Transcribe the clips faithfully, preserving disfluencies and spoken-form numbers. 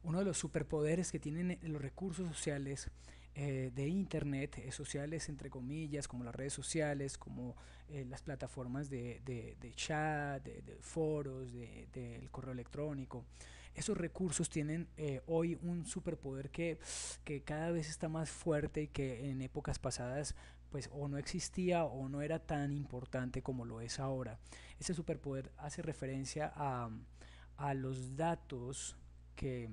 Uno de los superpoderes que tienen los recursos sociales eh, de Internet, eh, sociales entre comillas, como las redes sociales, como eh, las plataformas de, de, de chat, de, de foros, del de, de correo electrónico, esos recursos tienen eh, hoy un superpoder que, que cada vez está más fuerte y que en épocas pasadas pues o no existía o no era tan importante como lo es ahora. Ese superpoder hace referencia a, a los datos que,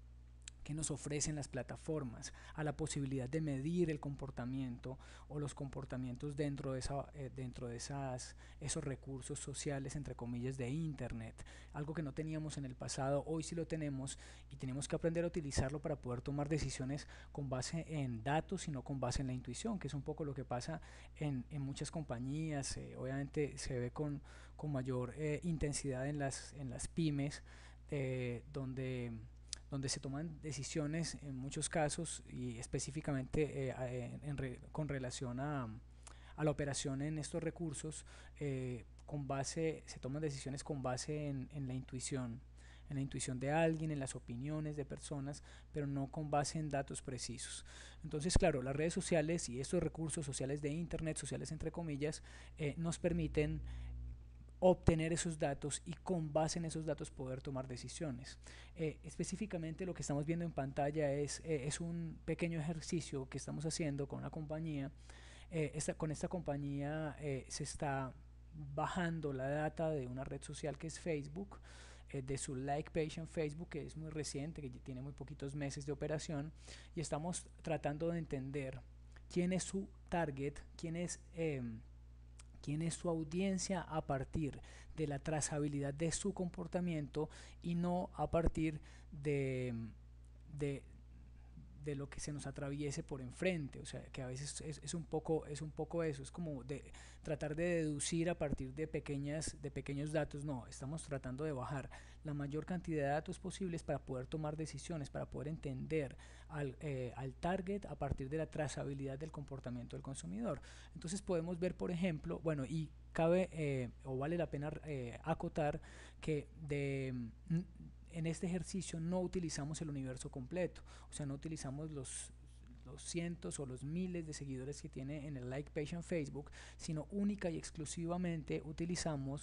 que nos ofrecen las plataformas, a la posibilidad de medir el comportamiento o los comportamientos dentro de, esa, eh, dentro de esas, esos recursos sociales, entre comillas, de Internet. Algo que no teníamos en el pasado, hoy sí lo tenemos y tenemos que aprender a utilizarlo para poder tomar decisiones con base en datos y no con base en la intuición, que es un poco lo que pasa en, en muchas compañías. Eh, obviamente se ve con, con mayor eh, intensidad en las, en las pymes, eh, donde donde se toman decisiones en muchos casos y específicamente eh, en, en re, con relación a, a, la operación en estos recursos, eh, con base, se toman decisiones con base en, en la intuición, en la intuición de alguien, en las opiniones de personas, pero no con base en datos precisos. Entonces, claro, las redes sociales y estos recursos sociales de Internet, sociales entre comillas, eh, nos permiten obtener esos datos y con base en esos datos poder tomar decisiones. Eh, específicamente lo que estamos viendo en pantalla es, eh, es un pequeño ejercicio que estamos haciendo con una compañía. Eh, esta, con esta compañía eh, se está bajando la data de una red social que es Facebook, eh, de su like page en Facebook, que es muy reciente, que tiene muy poquitos meses de operación, y estamos tratando de entender quién es su target, quién es... Eh, quién es su audiencia a partir de la trazabilidad de su comportamiento y no a partir de, de, de lo que se nos atraviese por enfrente. O sea, que a veces es, es, un, poco, es un poco eso, es como de tratar de deducir a partir de, pequeñas, de pequeños datos. No, estamos tratando de bajar la mayor cantidad de datos posibles para poder tomar decisiones, para poder entender al, eh, al target a partir de la trazabilidad del comportamiento del consumidor. Entonces podemos ver, por ejemplo, bueno, y cabe eh, o vale la pena eh, acotar que de en este ejercicio no utilizamos el universo completo, o sea, no utilizamos los, los cientos o los miles de seguidores que tiene en el like page en Facebook, sino única y exclusivamente utilizamos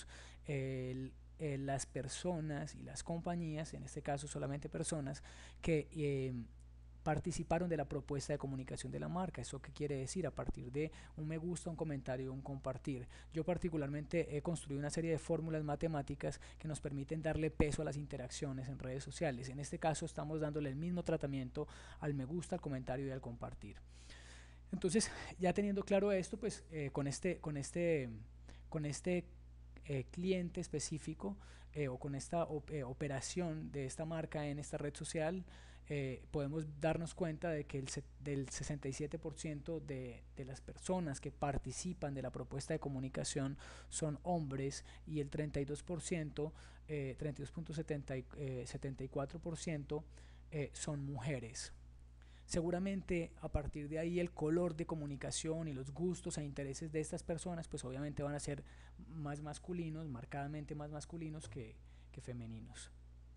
el, eh, las personas y las compañías, en este caso solamente personas, que eh, participaron de la propuesta de comunicación de la marca. ¿Eso qué quiere decir? A partir de un me gusta, un comentario, un compartir. Yo particularmente he construido una serie de fórmulas matemáticas que nos permiten darle peso a las interacciones en redes sociales. En este caso estamos dándole el mismo tratamiento al me gusta, al comentario y al compartir. Entonces, ya teniendo claro esto, pues eh, con este, con este, con este eh, cliente específico eh, o con esta op eh, operación de esta marca en esta red social, eh, podemos darnos cuenta de que el del sesenta y siete por ciento de, de las personas que participan de la propuesta de comunicación son hombres y el treinta y dos por ciento, eh, treinta y dos punto setenta y cuatro por ciento eh, son mujeres. Seguramente a partir de ahí el color de comunicación y los gustos e intereses de estas personas pues obviamente van a ser más masculinos, marcadamente más masculinos que, que femeninos.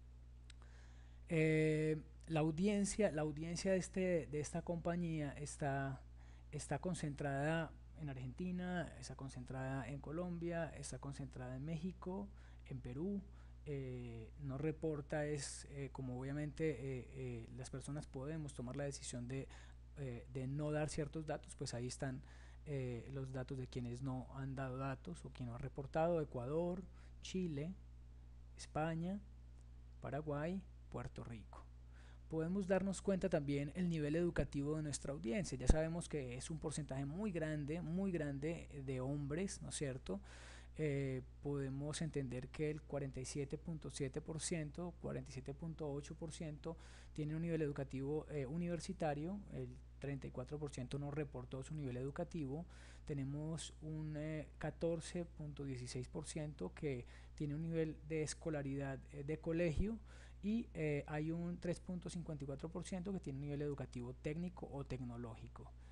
Eh, la audiencia, la audiencia de, este, de esta compañía está, está concentrada en Argentina, está concentrada en Colombia, está concentrada en México, en Perú. Eh, no reporta es eh, como obviamente eh, eh, las personas podemos tomar la decisión de, eh, de no dar ciertos datos, pues ahí están eh, los datos de quienes no han dado datos o quien no ha reportado: Ecuador, Chile, España, Paraguay, Puerto Rico. Podemos darnos cuenta también el nivel educativo de nuestra audiencia. Ya sabemos que es un porcentaje muy grande, muy grande de hombres, ¿no es cierto? Eh, podemos entender que el cuarenta y siete punto siete por ciento, cuarenta y siete punto ocho por ciento tiene un nivel educativo eh, universitario, el treinta y cuatro por ciento no reportó su nivel educativo, tenemos un eh, catorce punto dieciséis por ciento que tiene un nivel de escolaridad eh, de colegio y eh, hay un tres punto cincuenta y cuatro por ciento que tiene un nivel educativo técnico o tecnológico.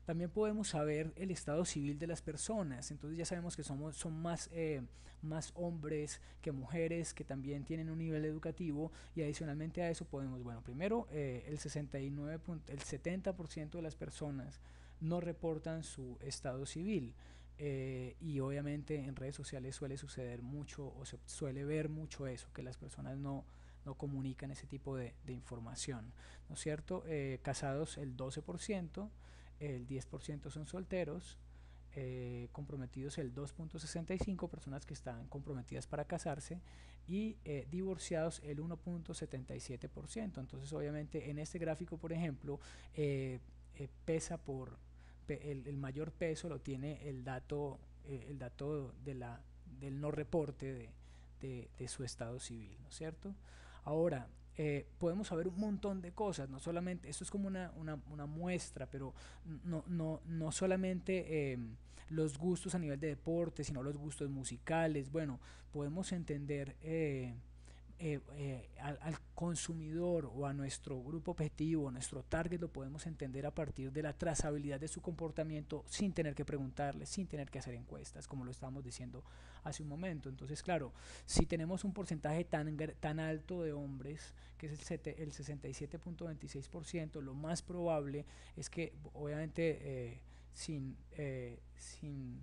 También podemos saber el estado civil de las personas, entonces ya sabemos que somos, son más, eh, más hombres que mujeres que también tienen un nivel educativo y adicionalmente a eso podemos, bueno, primero eh, el sesenta y nueve, el setenta por ciento de las personas no reportan su estado civil. Eh, y obviamente en redes sociales suele suceder mucho o se suele ver mucho eso, que las personas no, no comunican ese tipo de, de información, ¿no es cierto? Eh, casados el doce por ciento, el diez por ciento son solteros, eh, comprometidos el dos punto sesenta y cinco, personas que están comprometidas para casarse, y eh, divorciados el uno punto setenta y siete por ciento. Entonces obviamente en este gráfico, por ejemplo, eh, eh, pesa por, pe- el, el mayor peso lo tiene el dato, eh, el dato de la, del no reporte de, de, de su estado civil, ¿no es cierto? Ahora, eh, podemos saber un montón de cosas, no solamente, esto es como una, una, una muestra, pero no, no, no solamente eh, los gustos a nivel de deporte, sino los gustos musicales. Bueno, podemos entender eh, eh, eh, al, al, consumidor o a nuestro grupo objetivo, a nuestro target, lo podemos entender a partir de la trazabilidad de su comportamiento sin tener que preguntarle, sin tener que hacer encuestas, como lo estábamos diciendo hace un momento. Entonces, claro, si tenemos un porcentaje tan, tan alto de hombres, que es el, el sesenta y siete punto veintiséis por ciento, lo más probable es que, obviamente, eh, sin, eh, sin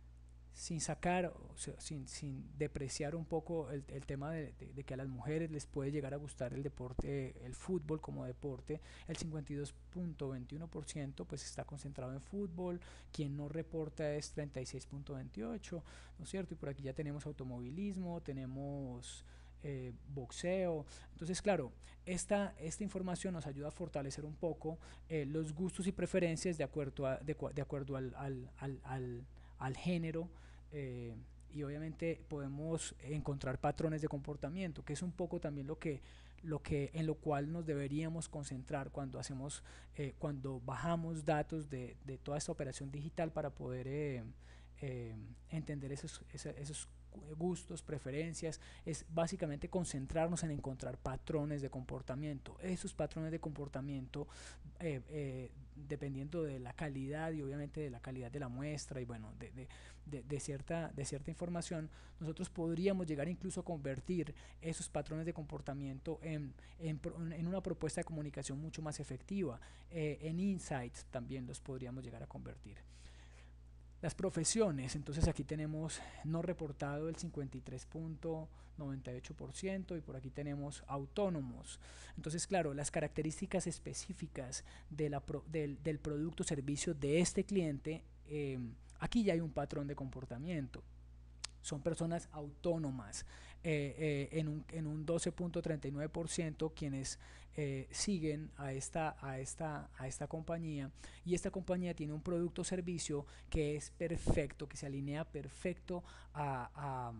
sin sacar, o sea, sin, sin depreciar un poco el, el tema de, de, de, que a las mujeres les puede llegar a gustar el deporte, el fútbol como deporte, el cincuenta y dos punto veintiuno por ciento pues está concentrado en fútbol, quien no reporta es treinta y seis punto veintiocho por ciento, ¿no es cierto? Y por aquí ya tenemos automovilismo, tenemos eh, boxeo. Entonces, claro, esta, esta información nos ayuda a fortalecer un poco eh, los gustos y preferencias de acuerdo, a, de, de acuerdo al, al, al, al, al género, eh, y obviamente podemos encontrar patrones de comportamiento, que es un poco también lo que, lo que en lo cual nos deberíamos concentrar cuando hacemos, eh, cuando bajamos datos de, de, toda esta operación digital para poder eh, eh, entender esos, esos, esos gustos, preferencias, es básicamente concentrarnos en encontrar patrones de comportamiento. Esos patrones de comportamiento, eh, eh, dependiendo de la calidad y obviamente de la calidad de la muestra y bueno, de, de, de, de, cierta, de cierta información, nosotros podríamos llegar incluso a convertir esos patrones de comportamiento en, en, en una propuesta de comunicación mucho más efectiva, eh, en insights también los podríamos llegar a convertir. Las profesiones, entonces aquí tenemos no reportado el cincuenta y tres punto noventa y ocho por ciento y por aquí tenemos autónomos. Entonces, claro, las características específicas de la pro, del, del producto o servicio de este cliente, eh, aquí ya hay un patrón de comportamiento. Son personas autónomas, eh, eh, en un, en un doce punto treinta y nueve por ciento quienes eh, siguen a esta, a, esta, a esta compañía, y esta compañía tiene un producto o servicio que es perfecto, que se alinea perfecto a, a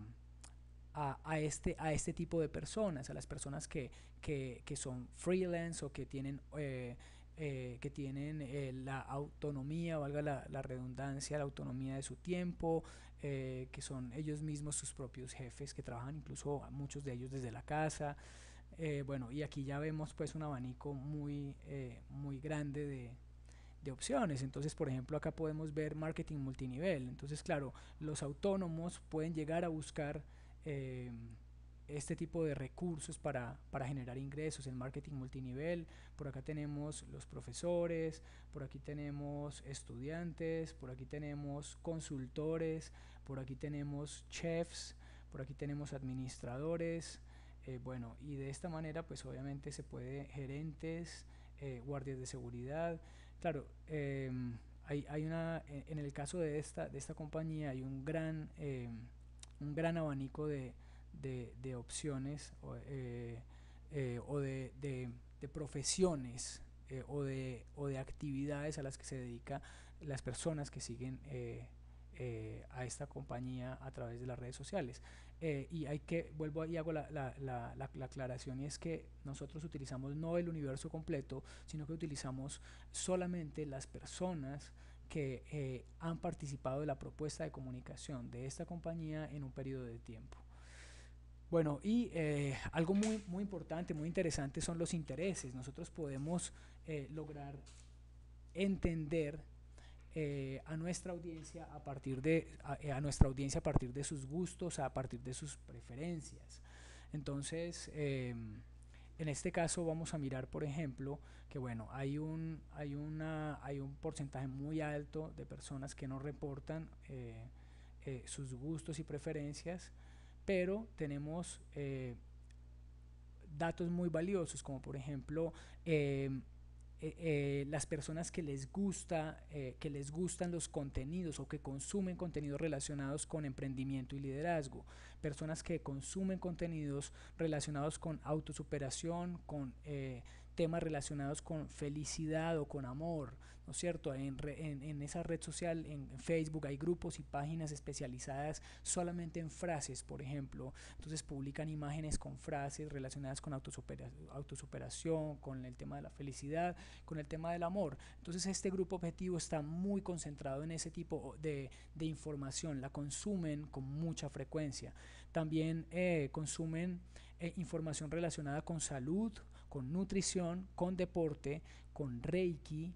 a, a, este, a este tipo de personas, a las personas que, que, que son freelance o que tienen, eh, eh, que tienen eh, la autonomía, valga la, la, redundancia, la autonomía de su tiempo, eh, que son ellos mismos sus propios jefes, que trabajan incluso muchos de ellos desde la casa. Eh, bueno, y aquí ya vemos pues un abanico muy, eh, muy grande de, de opciones. Entonces, por ejemplo, acá podemos ver marketing multinivel. Entonces, claro, los autónomos pueden llegar a buscar eh, este tipo de recursos para, para generar ingresos en marketing multinivel. Por acá tenemos los profesores, por aquí tenemos estudiantes, por aquí tenemos consultores, por aquí tenemos chefs, por aquí tenemos administradores. Eh, bueno, y de esta manera, pues obviamente se puede gerentes, eh, guardias de seguridad. Claro, eh, hay, hay una, en el caso de esta, de esta compañía hay un gran, eh, un gran abanico de, de, de opciones o, eh, eh, o de, de, de, profesiones eh, o, de, o de actividades a las que se dedican las personas que siguen eh, eh, a esta compañía a través de las redes sociales. Eh, y hay que, vuelvo y hago la, la, la, la, la aclaración, y es que nosotros utilizamos no el universo completo, sino que utilizamos solamente las personas que eh, han participado de la propuesta de comunicación de esta compañía en un periodo de tiempo. Bueno, y eh, algo muy, muy importante, muy interesante son los intereses. Nosotros podemos eh, lograr entender eh, a nuestra audiencia a partir de a, eh, a nuestra audiencia a partir de sus gustos, a partir de sus preferencias. Entonces, eh, en este caso vamos a mirar, por ejemplo, que bueno, hay un, hay una, hay un porcentaje muy alto de personas que no reportan eh, eh, sus gustos y preferencias, pero tenemos eh, datos muy valiosos, como por ejemplo eh, eh, eh, las personas que les gusta, eh, que les gustan los contenidos o que consumen contenidos relacionados con emprendimiento y liderazgo, personas que consumen contenidos relacionados con autosuperación, con eh, temas relacionados con felicidad o con amor, ¿no es cierto? En, re, en, en esa red social, en Facebook, hay grupos y páginas especializadas solamente en frases, por ejemplo. Entonces publican imágenes con frases relacionadas con autosupera, autosuperación, con el tema de la felicidad, con el tema del amor. Entonces este grupo objetivo está muy concentrado en ese tipo de, de información, la consumen con mucha frecuencia. También eh, consumen eh, información relacionada con salud, con nutrición, con deporte, con reiki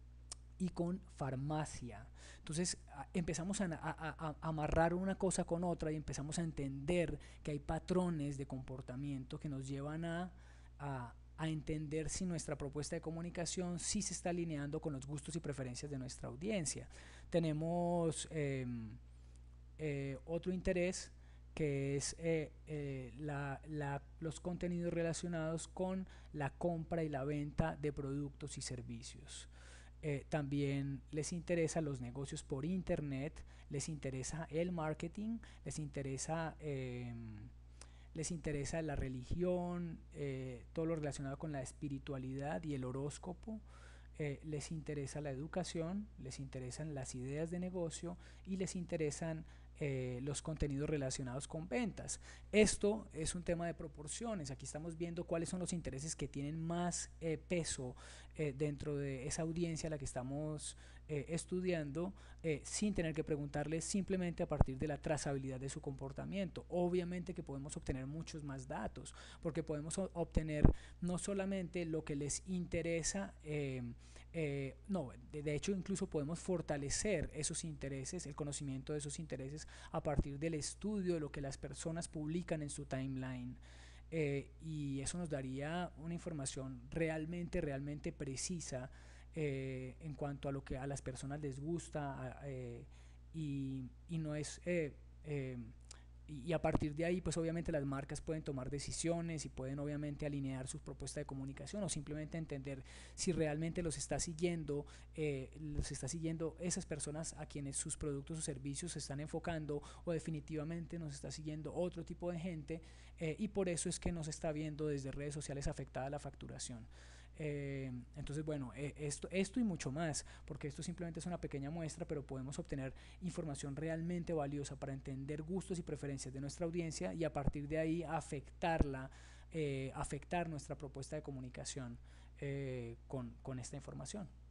y con farmacia. Entonces a, empezamos a, a, a, amarrar una cosa con otra y empezamos a entender que hay patrones de comportamiento que nos llevan a, a, a entender si nuestra propuesta de comunicación sí se está alineando con los gustos y preferencias de nuestra audiencia. Tenemos eh, eh, otro interés que es eh, eh, la, la, los contenidos relacionados con la compra y la venta de productos y servicios. Eh, también les interesa los negocios por internet, les interesa el marketing, les interesa, eh, les interesa la religión, eh, todo lo relacionado con la espiritualidad y el horóscopo. Eh, les interesa la educación, les interesan las ideas de negocio y les interesan eh, los contenidos relacionados con ventas. Esto es un tema de proporciones. Aquí estamos viendo cuáles son los intereses que tienen más eh, peso eh, dentro de esa audiencia a la que estamos eh, estudiando, eh, sin tener que preguntarles, simplemente a partir de la trazabilidad de su comportamiento. Obviamente que podemos obtener muchos más datos, porque podemos obtener no solamente lo que les interesa, eh, eh, no, de, de hecho incluso podemos fortalecer esos intereses, el conocimiento de esos intereses a partir del estudio de lo que las personas publican en su timeline. Eh, y eso nos daría una información realmente, realmente precisa eh, en cuanto a lo que a las personas les gusta eh, y, y no es eh, eh, y a partir de ahí pues obviamente las marcas pueden tomar decisiones y pueden obviamente alinear su propuesta de comunicación o simplemente entender si realmente los está siguiendo eh, los está siguiendo esas personas a quienes sus productos o servicios se están enfocando, o definitivamente nos está siguiendo otro tipo de gente eh, y por eso es que nos está viendo desde redes sociales afectada la facturación. Eh, entonces, bueno, eh, esto, esto y mucho más, porque esto simplemente es una pequeña muestra, pero podemos obtener información realmente valiosa para entender gustos y preferencias de nuestra audiencia y a partir de ahí afectarla, eh, afectar nuestra propuesta de comunicación eh, con, con esta información.